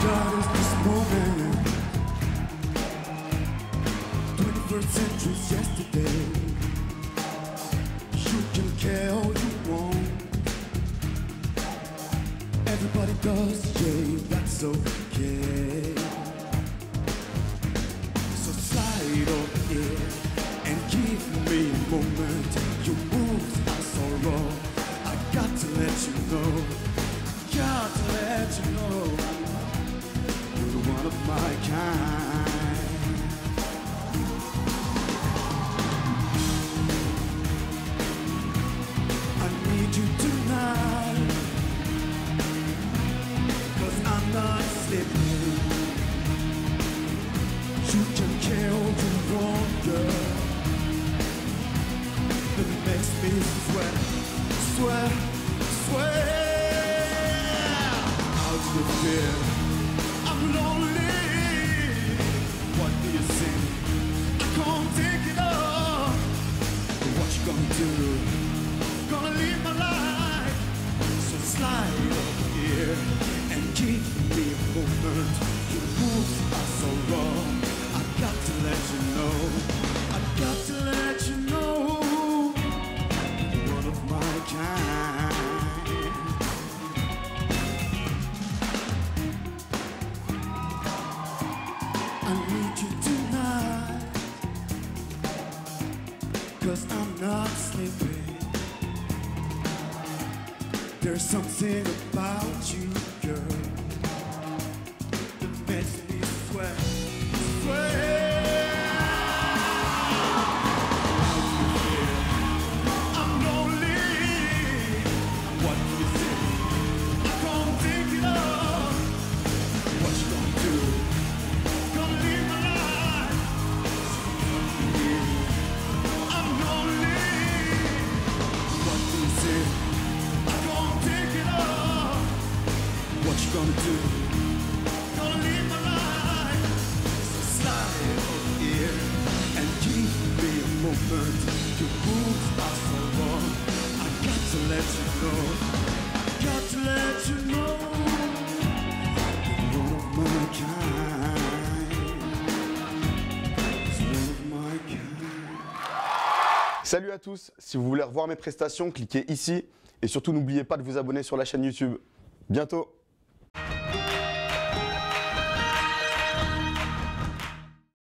God is this moment. 21st century's yesterday. You can care all you want. Everybody does, yeah, that's okay. So slide over here and give me a moment. Your moves are so raw. I got to let you know. Got to let you know. You're one of my kind. I need you tonight, 'cause I'm not sleeping. You can care all you want, girl. It makes me sweat, sweat, sweat. How do you feel? I'm lonely. What do you think? I can't take it all. What you gonna do? Gonna live my life. So slide over here and give me a moment. Your moves are so raw. I got to let you know. I got to let you know. You're one of my kind. I need you tonight, 'cause I'm not sleeping. There's something about you, girl, that makes me sweat, sweat. How do you feel? I'm lonely. What do you think? I can't take it all. What you gonna do? Gonna live my life. I'm lonely. What do you think? I can't take it all. What you gonna do? Gonna live my life. So slide over here and give me a moment. Your moves are so wrong. I got to let you know. I got to let you know. You're one of my kind. You're one of my kind. Salut à tous, si vous voulez revoir mes prestations, cliquez ici et surtout n'oubliez pas de vous abonner sur la chaîne YouTube. Bientôt.